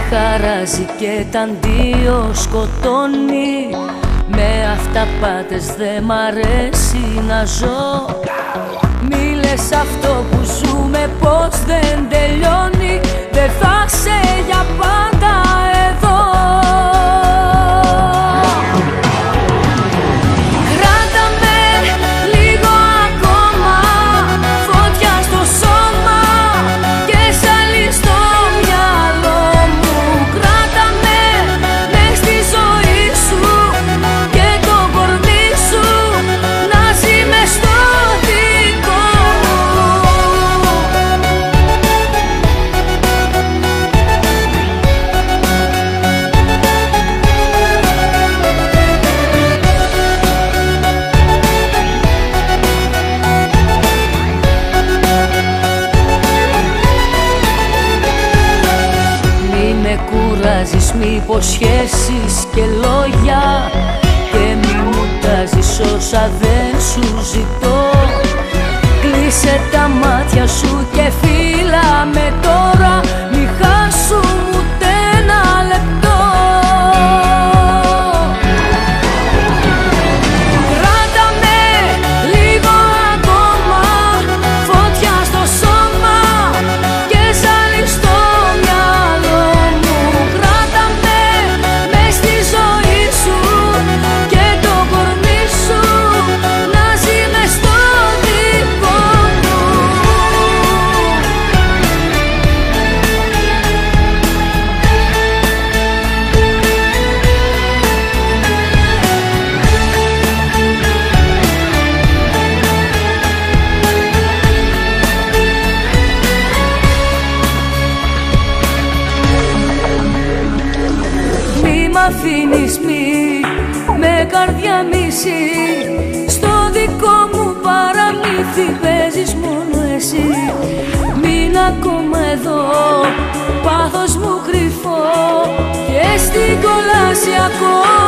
χαράζει και τα αντίο σκοτώνει. Με αυταπάτες δε μ' αρέσει να ζω. Μη λες αυτό που ζούμε πως δεν τελειώνει. Δεν θα σε για πάντα εδώ. Κράτα με λίγο ακόμα, φωτιά στο σώμα και σαλί στο μυαλό μου. Κράτα με μες στη ζωή σου και το κορμί σου να ζει μες στο δικό μου. Μη με κουράζεις, μη υποσχέσεις και λόγια και μη μου τάζεις όσα δεν σου ζητώ. Κλείσε τα μάτια σου και φύλλα με τώρα, μη χάσουμε ούτε ένα λεπτό. Κράτα με λίγο ακόμα, φωτιά στο σώμα και σαλί στο μυαλό μου. Κράτα με μες στη ζωή σου και το κορμί σου να ζει μες στο δικό μου. Μη μ' αφήνεις, μη με καρδιά μισή, στο δικό μου παραμύθι παίζεις μόνο εσύ. Μείν' ακόμα εδώ, πάθος μου κρυφό και στην κόλαση ακόμα.